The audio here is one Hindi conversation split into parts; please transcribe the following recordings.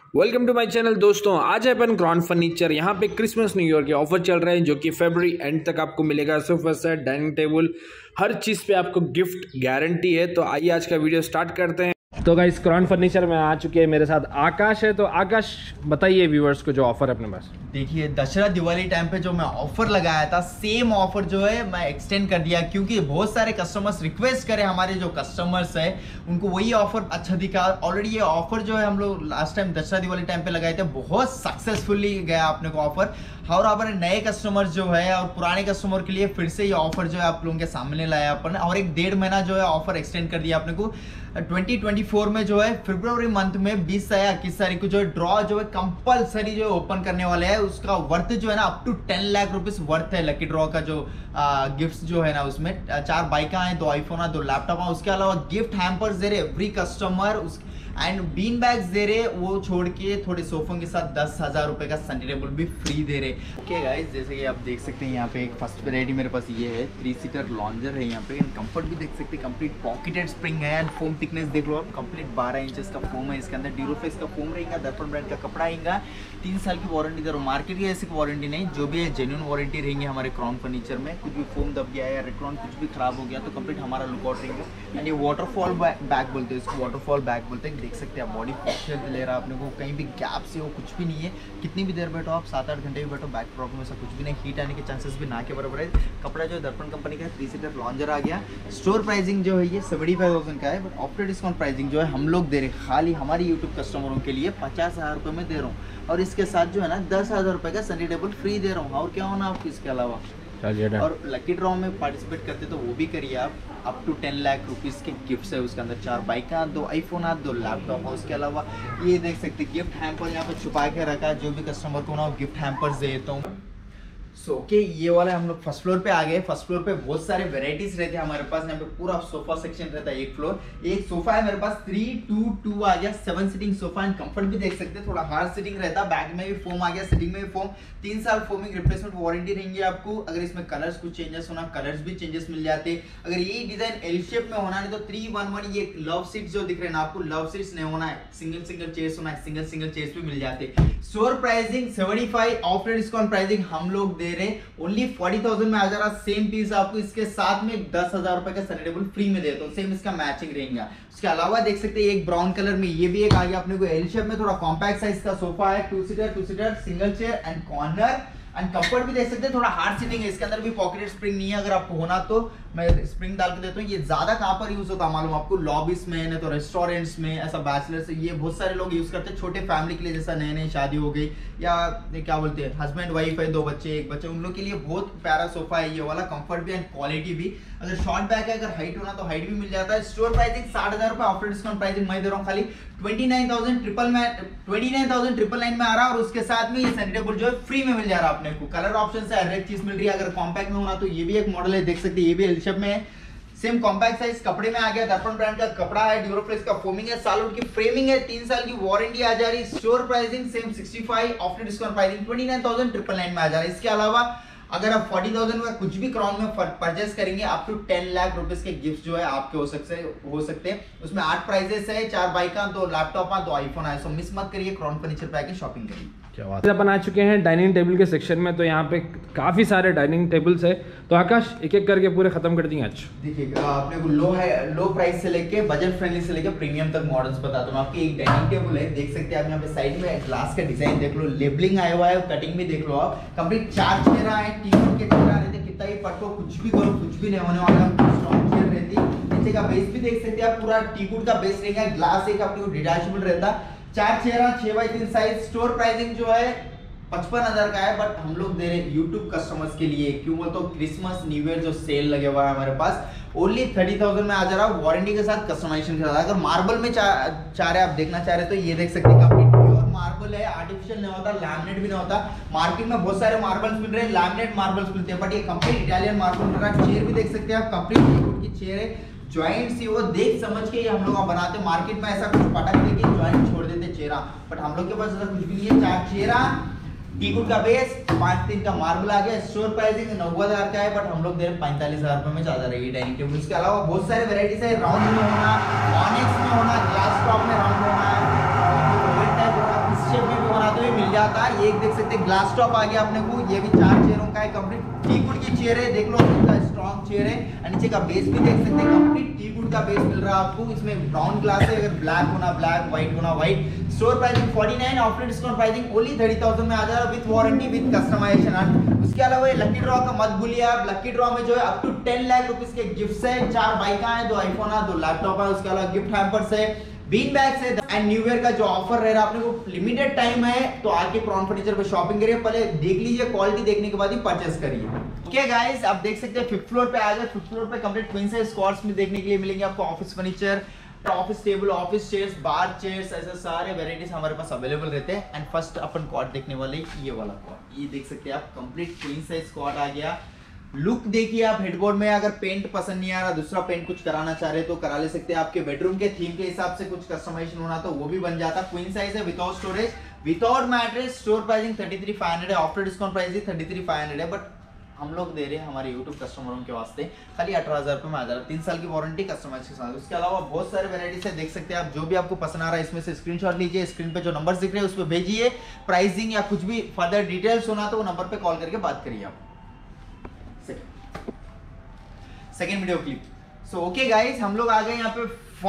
वेलकम टू माय चैनल दोस्तों। आज है अपन क्रॉन फर्नीचर। यहाँ पे क्रिसमस न्यू ईयर के ऑफर चल रहे हैं जो कि फरवरी एंड तक आपको मिलेगा। सोफा सेट, डाइनिंग टेबल, हर चीज़ पे आपको गिफ्ट गारंटी है। तो आइए आज का वीडियो स्टार्ट करते हैं। तो गाइस क्रॉन फर्नीचर में आ चुके हैं, मेरे साथ आकाश है। तो आकाश बताइए व्यूअर्स को जो ऑफर है अपने पास। देखिए दशहरा दिवाली टाइम पे जो मैं ऑफर लगाया था सेम ऑफर जो है मैं एक्सटेंड कर दिया, क्योंकि बहुत सारे कस्टमर्स रिक्वेस्ट करे, हमारे जो कस्टमर्स है उनको वही ऑफर अच्छा दिखा। ऑलरेडी ये ऑफर जो है हम लोग last time Dussehra Diwali time पे लगाए थे, बहुत सक्सेसफुली गया अपने को ऑफर। और अपने नए कस्टमर्स जो है और पुराने कस्टमर के लिए फिर से ये ऑफर जो है आप लोगों के सामने लाया अपन, और एक 1.5 महीना जो है ऑफर एक्सटेंड कर दिया अपने को। 2024 में जो है फरवरी मंथ में 20 या 21 तारीख को जो है ड्रॉ जो है कंपलसरी जो है ओपन करने वाले हैं। उसका वर्थ जो है ना up to 10 lakh rupees worth है लकी ड्रॉ का। जो गिफ्ट्स जो है ना उसमें 4 बाइका हैं, 2 आईफोन है, 2 लैपटॉप है। उसके अलावा गिफ्ट हैम्पर्स दे रहे every customer, and bean bags दे रहे, वो छोड़ के थोड़े सोफों के साथ 10,000 रुपए का सनी टेबल भी फ्री दे रहे। ओके गाइस, जैसे कि आप देख सकते हैं यहाँ पे एक फर्स्ट वैरायटी मेरे पास ये है, 3 सीटर लॉन्जर है। यहाँ पे कंफर्ट भी देख सकते हैं, कंप्लीट पॉकेटेड स्प्रिंग है एंड फोम थिकनेस देख लो आप, कंप्लीट 12 इंचेस का फोम है। इसके अंदर ड्यूरोफ्लेक्स का फोम रहेगा, दर्पण ब्रांड का कपड़ा आएगा, 3 साल की वारंटी दे रहा हूँ। मार्केट की ऐसी वारंटी नहीं, जो भी है जेन्युइन वारंटी रहेंगे हमारे क्रॉन फर्नीचर में। कुछ भी फोम दब गया या रेक्रोन कुछ भी खराब हो गया तो कंप्लीट हमारा लुकआउट रहेंगे। एंड ये वाटरफॉल बैग बोलते हैं इसको, वाटरफॉल बैग बोलते हैं। देख सकते हैं आप बॉडी पोस्चर ले रहा है अपने को, कहीं भी गैप से हो कुछ भी नहीं है। कितनी भी देर बैठो आप, 7-8 घंटे भी बैठो, बैक प्रॉब्लम ऐसा कुछ भी नहीं, हीट आने के चांसेस भी ना के बराबर है। कपड़ा जो है दर्पण कंपनी का 3 सीटर लॉन्जर आ गया। स्टोर प्राइसिंग जो है ये 75,000 का है, बट आफ्टर डिस्काउंट प्राइसिंग जो है हम लोग दे रहे खाली हमारे यूट्यूब कस्टमरों के लिए 50,000 रुपये में दे रहा हूँ। और इसके साथ जो है ना 10,000 रुपये का सनी टेबल फ्री दे रहा हूँ। और क्या होना आपको इसके अलावा, और लकी ड्रॉ में पार्टिसिपेट करते तो वो भी करिए आप। अप टू 10 लाख रुपीस के गिफ्ट्स है उसके अंदर, 4 बाइका, 2 आईफोन, 2 लैपटॉप। और उसके अलावा ये देख सकते गिफ्ट हैम्पर यहाँ पे छुपा के रखा है, जो भी कस्टमर को ना गिफ्ट हैम्पर्स देता हूँ। ओके, ये वाला हम लोग फर्स्ट फ्लोर पे आ गए। फर्स्ट फ्लोर पे बहुत सारे वेराइटीज रहते हैं हमारे पास। यहाँ पे पूरा सोफा सेक्शन रहता है। एक फ्लोर, एक सोफा है मेरे पास 3-2-2 आ गया, 7 सीटिंग सोफा एंड कंफर्ट भी देख सकते हैं, थोड़ा हार्ड सीटिंग रहता है। बैक में भी फोम आ गया, सीटिंग में भी फोम। 3 साल फोमिंग रिप्लेसमेंट वारंटी रहेंगे आपको। अगर इसमें कलर्स कुछ चेंजेस होना, कलर्स भी चेंजेस मिल जाते। अगर ये डिजाइन एल शेप में होना नहीं तो 3-1-1 ये लव सीट्स जो दिख रहे हैं ना आपको, लव सीट्स नहीं होना है, सिंगल चेयर्स होना है, सिंगल चेयर्स भी मिल जाते। Store pricing 75, after discount pricing हम लोग दे रहे ओनली 40,000 में आ जा रहा सेम पीस आपको। इसके साथ में 10,000 रुपए का सनी टेबल फ्री में देता हूँ, सेम इसका मैचिंग रहेगा। उसके अलावा देख सकते हैं एक ब्राउन कलर में ये भी एक आ गया अपने को एल शेप में, थोड़ा कॉम्पैक्ट साइज का सोफा है, 2 seater single chair and corner and comfort भी देख सकते हैं, थोड़ा हार्ड सीटिंग है। इसके अंदर भी पॉकेटेड स्प्रिंग नहीं है, अगर आपको होना तो मैं स्प्रिंग डाल के देता हूँ। ये ज्यादा कहाँ पर यूज होता है मालूम आपको, लॉबीज में, नहीं तो रेस्टोरेंट्स में, ऐसा बैचलर से ये बहुत सारे लोग यूज करते हैं। छोटे फैमिली के लिए, जैसा नई शादी हो गई या क्या बोलते हैं हस्बैंड वाइफ है, 2 बच्चे 1 बच्चे, उन लोग के लिए बहुत प्यारा सोफा है ये वाला। कंफर्ट भी एंड क्वालिटी भी। अगर शॉर्ट बैक है, अगर हाइट होना तो हाइट भी मिल जाता है। स्टोर प्राइसिंग 60,000 रुपए, आफ्टर डिस्काउंट प्राइसिंग मैं दे रहा हूँ खाली 29,999 में आ रहा है। और उसके साथ में ये सनी टेबल जो है फ्री में मिल जा रहा है अपने को। कलर ऑप्शन से हर एक चीज मिल रही है। अगर कॉम्पैक्ट में होना तो ये भी एक मॉडल है, देख सकते हैं ये भी एल शेप में है, सेम कॉम्पैक्ट साइज, कपड़े में आ गया, दर्पण ब्रांड का कपड़ा है, ड्यूरोफ्लेक्स का फोमिंग है, सालवुड की फ्रेमिंग है, 3 साल की वारंटी आ जा रही। Store pricing same 65, after discount pricing 29,999 में आ जा रहा है। इसके अलावा अगर आप 40,000 का कुछ भी क्रॉन में परचेस करेंगे, अप टू 10 लाख रुपीस के गिफ्ट जो है आपके हो सकते हैं। उसमें 8 प्राइजेस है, 4 बाइका, 2 लैपटॉप, 2 आईफोन है। सो मिस मत करिए, क्रॉन फर्नीचर पे आके शॉपिंग करिए। क्या बात है। अपन आ चुके हैं डाइनिंग टेबल के सेक्शन में। तो यहाँ पे काफी सारे डाइनिंग टेबल्स है, तो आकाश एक एक करके पूरे खत्म कर देंगे आज। देखिए अपने को लो प्राइस से लेके बजट फ्रेंडली से लेके प्रीमियम तक मॉडल्स बताता हूँ आपकी। एक डाइनिंग टेबल है, देख सकते हैं आप यहाँ पे साइड में ग्लास का डिजाइन देख लो, लेबलिंग आया हुआ है, कटिंग भी देख लो आप। कंप्लीट 4 चेहरा है, टीम के चेहरा रहते, कितना ही पटको कुछ भी करो कुछ भी नहीं होने वाला, स्ट्रॉन्ग चेयर रहती। नीचे का बेस भी देख सकते हैं आप, पूरा टीवुड का बेस रहेगा, ग्लास एक अपने को डिटैचेबल रहता। 4 चेहरा 6x3 साइज। स्टोर प्राइसिंग जो है 55,000 का है, बट हम लोग दे रहे यूट्यूब कस्टमर्स के लिए, क्यों बोल तो क्रिसमस न्यू ईयर जो सेल लगे हुआ है हमारे पास, ओनली 30,000 में आ जा रहा है, वारंटी के साथ, कस्टमाइजेशन के साथ। अगर मार्बल में चाह रहे आप देखना चाह रहे तो ये देख सकते हैं, कंप्लीट प्योर मार्बल है, आर्टिफिशियल नहीं होता, लैमिनेट भी नहीं होता। मार्केट में बहुत सारे मार्बल्स मिल रहे हैं, लैमिनेट मार्बल्स मिलते हैं, बट ये कंप्लीट इटालियन मार्बल मिल रहा है। चेयर भी देख सकते हैं आप, कंप्लीट की चेयर है, जॉइंट सी वो देख समझ के हम लोग बनाते। मार्केट में ऐसा कुछ पटक देके जॉइंट छोड़ देते चेहरा, बट हम लोग के पास ऐसा कुछ भी नहीं है। 4 चेहरा, टीकुड का बेस, 5-3 का मार्बल आ गया। स्टोर प्राइसिंग 90,000 का है, बट हम लोग दे रहे 45,000 रुपए में ज्यादा रहेगी डाइनिंग टेबल। इसके अलावा बहुत सारे वेराइटीज है, राउंड में होना, ऑनिक्स में होना, ग्लास टॉप में राउंड होना है, आता है। ये एक देख सकते हैं ग्लास टॉप आ गया अपने को, ये भी 4 चेयरों का है कंप्लीट। टीकवुड की चेयर है, देख लो कितना स्ट्रॉन्ग चेयर है। नीचे का बेस भी देख सकते हैं कंप्लीट टीकवुड का बेस मिल रहा है आपको। इसमें ब्राउन ग्लास है, अगर ब्लैक होना ब्लैक, व्हाइट होना white. Store pricing 49, after discount pricing only 30,000 में आ जा रहा है, विद वारंटी विद कस्टमाइजेशन। उसके अलावा ये लकी ड्रॉ का मत भूलिए आप, लकी ड्रॉ में जो है अप टू 10 लाख रुपीस के गिफ्ट्स है। 4 बाइक है, 2 आईफोन है, 2 लैपटॉप है। उसके अलावा गिफ्ट हैम्पर्स है, बीन बैग्स है। एंड न्यू ईयर का जो ऑफर रह रहा है अपने को लिमिटेड टाइम है, तो आके प्रॉन फर्नीचर पे शॉपिंग करिए। पहले देख लीजिए, क्वालिटी देखने के बाद ही परचेस करिए। ओके गाइस, आप देख सकते हैं 5th फ्लोर पे आ गए। 5th फ्लोर पे कंप्लीट क्वीन साइज स्क्वाड्स में देखने के लिए मिलेंगे आपको office furniture, office table, office chairs, bar chairs, ऐसे सारे वेराइटीज हमारे पास अवेलेबल रहते हैं। एंड फर्स्ट अपन क्वाड देखने वाले ये वाला क्वाड, ये देख सकते हैं आप कंप्लीट क्वीन साइज क्वाड आ गया। लुक देखिए आप हेडबोर्ड में, अगर पेंट पसंद नहीं आ रहा, दूसरा पेंट कुछ कराना चाह रहे तो करा ले सकते हैं। आपके बेडरूम के थीम के हिसाब से कुछ कस्टमाइजेशन होना तो वो भी बन जाता। क्वीन साइज है, without storage, without mattress. Store pricing 33,500 है, आफ्टर डिस्काउंट प्राइस 33,500 है, बट हम लोग दे रहे हैं हमारे यूट्यूब कस्टमरों के वास्ते खाली 18,000 रुपये में आ जा रहा है। 3 साल की वारंटी कस्टमाइज के साथ। उसके अलावा बहुत सारे वेराइटीज है, देख सकते हैं आप। जो भी आपको पसंद आ रहा है इसमें से स्क्रीनशॉट लीजिए, स्क्रीन पे जो नंबर दिख रहे हैं उस पर भेजिए। प्राइसिंग या कुछ भी फर्दर डिटेल्स होना तो वो नंबर पे कॉल करके बात करिए आप। Second video clip. So okay guys, हम लोग आ गए यहाँ पे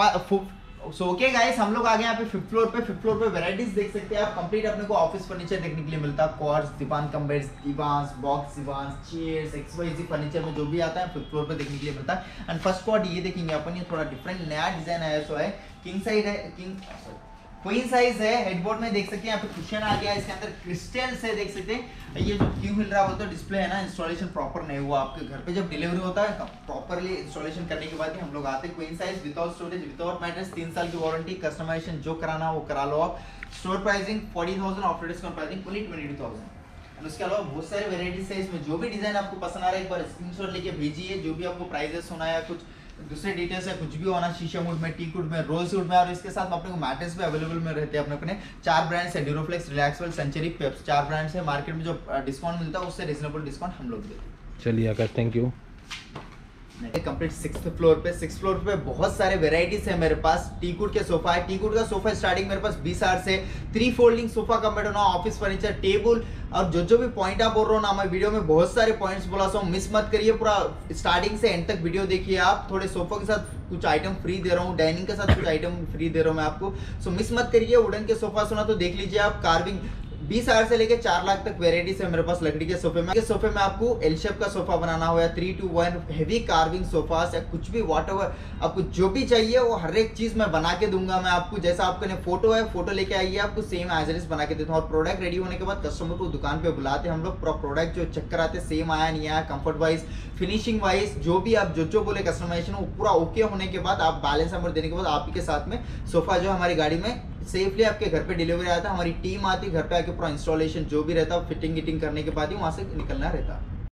5th फ्लोर पे। 5th फ्लोर पे वैरायटीज देख सकते हैं आप। कंप्लीट अपने को ऑफिस फर्नीचर देखने के लिए मिलता है। Cords, diwan cum beds, diwan box, diwan chairs, XYZ furniture में जो भी आता है 5th फ्लोर पे देखने के लिए मिलता है। एंड फर्स्ट क्वाड ये देखेंगे अपन, ये थोड़ा डिफरेंट नया डिजाइन आया सो है। किंग साइज है, क्वीन साइज है। हेडबोर्ड में देख सकते हैं यहाँ पे कुशन आ गया, इसके अंदर क्रिस्टल्स है, देख सकते हैं। ये जो क्यों मिल रहा होता है डिस्प्ले है ना, इंस्टॉलेशन प्रॉपर नहीं हुआ। आपके घर पे जब डिलीवरी होता है प्रॉपरली इंस्टॉलेशन करने के बाद ही हम लोग आते हैं। Queen size, without storage, without mattress, 3 साल की वारंटी, कस्टमाइजेशन जो कराना वो करा लो आप। Store pricing 40,000, after discount pricing only 22,000। उसके अलावा बहुत सारे वेराइटीज है इसमें। जो भी डिजाइन आपको पसंद आ रहा है एक बार स्क्रीनशॉट लेके भेजिए। जो भी आपको प्राइजेस होना है, कुछ दूसरे डिटेल्स है, कुछ भी होना, शीशा वुड में, टीक वुड में, रोज वुड में। और इसके साथ अपने को मैट्रेस भी अवेलेबल में रहते हैं अपने 4 ब्रांड्स है, Duroflex, Relaxwell, Century, Peps. 4 brands है। मार्केट में जो डिस्काउंट मिलता है उससे रिजनेबल डिस्काउंट हम लोग देते हैं। चलिए Akash, thank you. Complete 6th floor पे। 6th फ्लोर पे बहुत सारे वेराइटीज है मेरे पास। टीकवुड के सोफा है, टीकवुड का सोफा स्टार्टिंग मेरे पास 20,000 से। 3 फोल्डिंग सोफा का बेड होना, ऑफिस फर्नीचर, टेबल। और जो भी पॉइंट आप बोल रहा हूँ ना, मैं वीडियो में बहुत सारे पॉइंट्स बोला सो मिस मत करिए। पूरा स्टार्टिंग से एंड तक वीडियो देखिए आप। थोड़े सोफा के साथ कुछ आइटम फ्री दे रहा हूँ, डाइनिंग के साथ कुछ आइटम फ्री दे रहा हूँ मैं आपको। सो मिस मत करिए। वुडन के सोफा सुना तो देख लीजिए आप। कार्विंग 20,000 से लेके 4 लाख तक वेराइटीज है मेरे पास लकड़ी के सोफे में। सोफे में आपको एल शेप का सोफा बनाना हो या 3-to-1 हेवी कार्विंग सोफा या कुछ भी व्हाटएवर आपको जो भी चाहिए वो हर एक चीज मैं बना के दूंगा मैं आपको। जैसा आपके फोटो है, फोटो लेके आइए, आपको सेम एज इट इज बना के देता हूँ। और प्रोडक्ट रेडी होने के बाद कस्टमर को दुकान पे बुलाते हैं हम लोग। प्रोडक्ट जो चेक कराते सेम आया नहीं आया, कंफर्ट वाइज, फिनिशिंग वाइज, जो भी आप जो बोले कस्टमाइजेशन वो पूरा ओके होने के बाद आप बैलेंस अमाउंट देने के बाद आप ही के साथ में सोफा जो हमारी गाड़ी में सेफली आपके घर पे डिलीवरी आता है। हमारी टीम आती है घर पे आके पूरा इंस्टॉलेशन जो भी रहता है फिटिंग करने के बाद ही वहां से निकलना रहता है।